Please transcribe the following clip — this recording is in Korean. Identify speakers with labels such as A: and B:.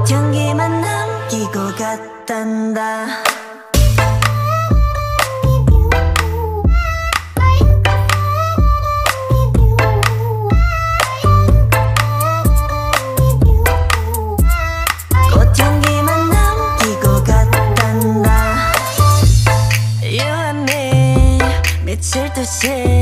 A: 꽃향기만 남기고 갔단다. 꽃향기만 남기고 갔단다. You and me 미칠 듯이